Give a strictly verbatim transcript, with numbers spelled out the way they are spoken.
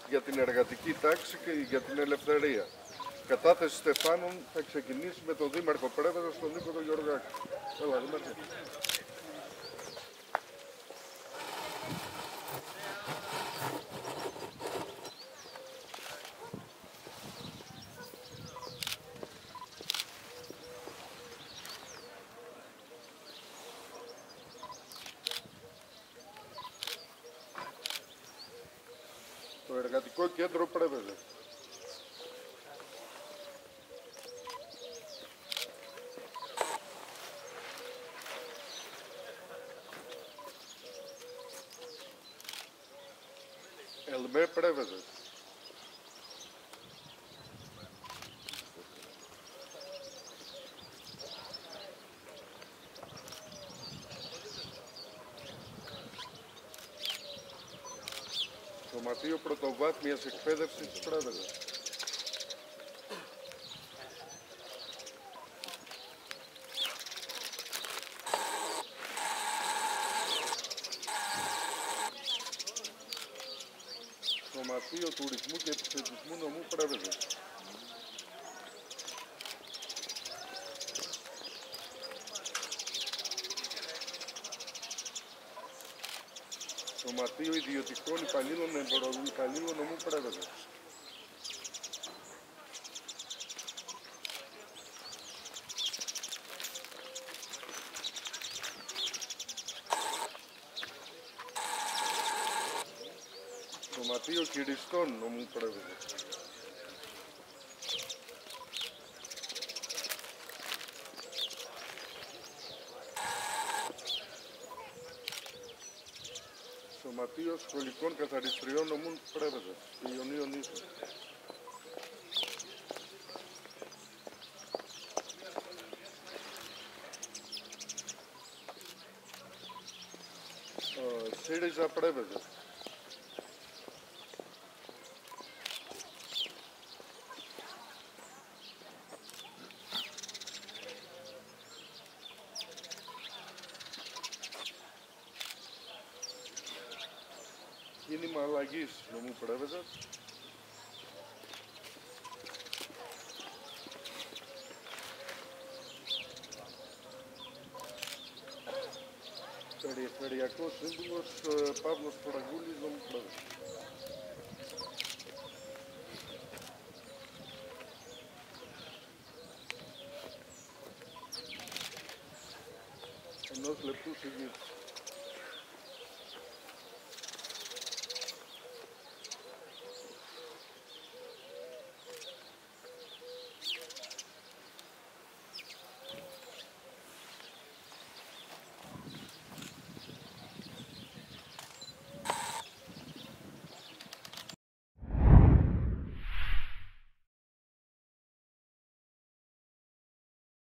για την εργατική τάξη και για την ελευθερία. Κατάθεση στεφάνων θα ξεκινήσει με τον Δήμαρχο Πρέβεζα, τον Νίκο τον Γεωργάκη. Έλα, Δήμαρχε. Το Εργατικό Κέντρο Πρέβεζα. Ελμέ Πρέβεζα. Σωματείο Πρωτοβάθμιας Εκπαίδευσης της Πρέβεζας. Σωματείο Τουρισμού και Επιθετισμού Νομού Πρέβεζας. Σωματείο Ιδιωτικών Υπαλλήλων Εμποροκαλλήλων Νομού Πρέβεζας. Σωματείο Κυριστών Νομού Πρέβεζας. Σωματείο Σχολικών Καθαριστριών Νομού Πρέβεζας και Ιωνίων Νήσου. ΣΥΡΙΖΑ Πρέβεζα. Κίνημα Αλλαγής Νομού Πρέβεζας. Περιφερειακός Σύμβουλος Παύλος Φραγκούλης Νομού Πρέβεζας. Ενός λεπτού συζήτηση.